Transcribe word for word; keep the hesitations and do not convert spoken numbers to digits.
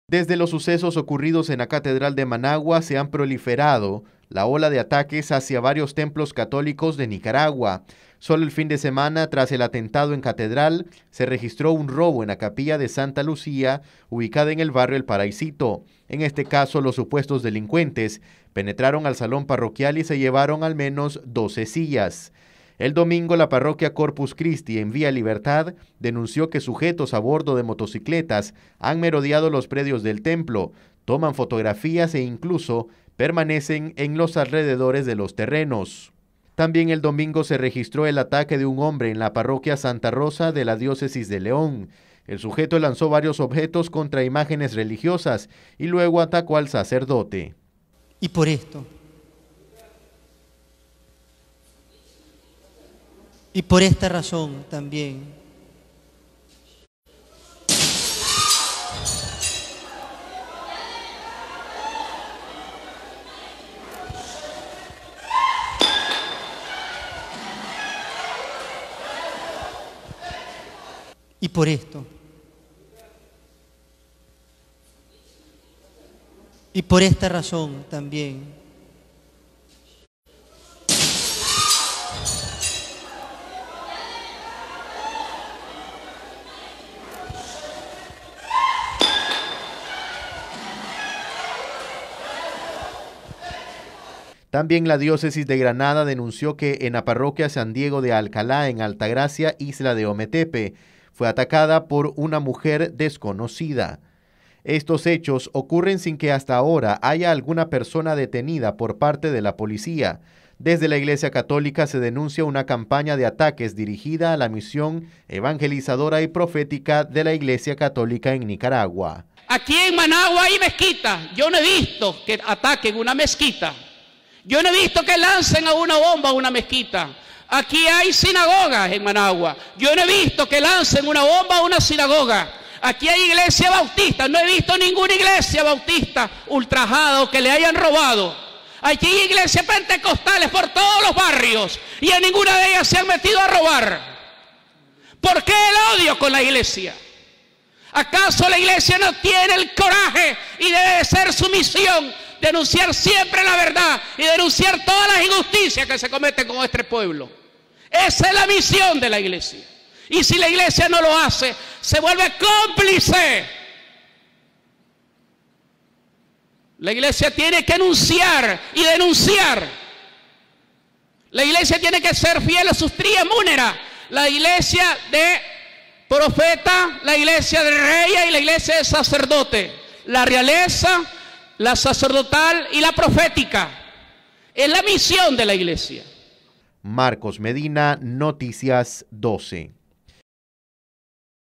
Desde los sucesos ocurridos en la Catedral de Managua se han proliferado la ola de ataques hacia varios templos católicos de Nicaragua. Solo el fin de semana, tras el atentado en Catedral, se registró un robo en la capilla de Santa Lucía, ubicada en el barrio El Paraísito. En este caso, los supuestos delincuentes penetraron al salón parroquial y se llevaron al menos doce sillas. El domingo, la parroquia Corpus Christi en Vía Libertad denunció que sujetos a bordo de motocicletas han merodeado los predios del templo, toman fotografías e incluso permanecen en los alrededores de los terrenos. También el domingo se registró el ataque de un hombre en la parroquia Santa Rosa de la diócesis de León. El sujeto lanzó varios objetos contra imágenes religiosas y luego atacó al sacerdote. Y por esto, y por esta razón también, y por esto, y por esta razón también, También la diócesis de Granada denunció que en la parroquia San Diego de Alcalá, en Altagracia, isla de Ometepe, fue atacada por una mujer desconocida. Estos hechos ocurren sin que hasta ahora haya alguna persona detenida por parte de la policía. Desde la Iglesia Católica se denuncia una campaña de ataques dirigida a la misión evangelizadora y profética de la Iglesia Católica en Nicaragua. Aquí en Managua hay mezquitas. Yo no he visto que ataquen una mezquita. Yo no he visto que lancen a una bomba a una mezquita. Aquí hay sinagogas en Managua. Yo no he visto que lancen una bomba a una sinagoga. Aquí hay iglesia bautista. No he visto ninguna iglesia bautista ultrajada o que le hayan robado. Aquí hay iglesias pentecostales por todos los barrios y en ninguna de ellas se han metido a robar. ¿Por qué el odio con la iglesia? ¿Acaso la iglesia no tiene el coraje y debe ser su misión denunciar siempre la verdad y denunciar todas las injusticias que se cometen con nuestro pueblo? Esa es la misión de la iglesia. Y si la iglesia no lo hace, se vuelve cómplice. La iglesia tiene que anunciar y denunciar. La iglesia tiene que ser fiel a sus tria múnera. La iglesia de profeta, la iglesia de rey y la iglesia de sacerdote. La realeza, la sacerdotal y la profética. Es la misión de la iglesia. Marcos Medina, Noticias doce.